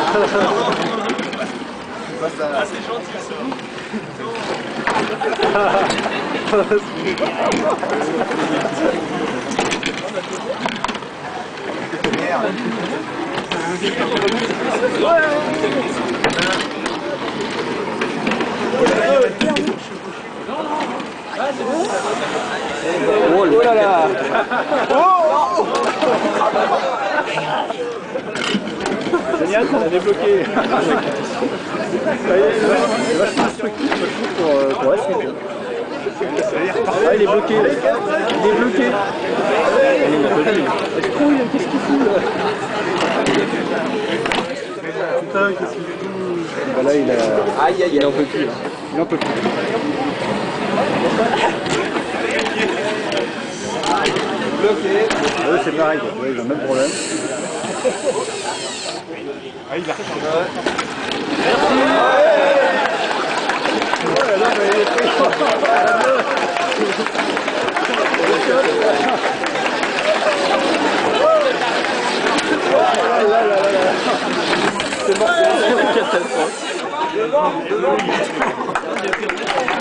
Ah, c'est gentil ça. Oh là là. Génial, ça l'a débloqué. Ça y est, il est vachement instructif pour la suite. Ah, il est bloqué. Il est bloqué. Il n'a pas vu. Qu'est-ce qu'il fout là? Putain, qu'est-ce qu'il fout? Bah là, il a... Aïe, aïe, il en peut plus. Il en peut plus. Bloqué. Ouais, c'est pareil, ouais, il a le même problème. Ah, il a C'est bon, c'est catastrophe.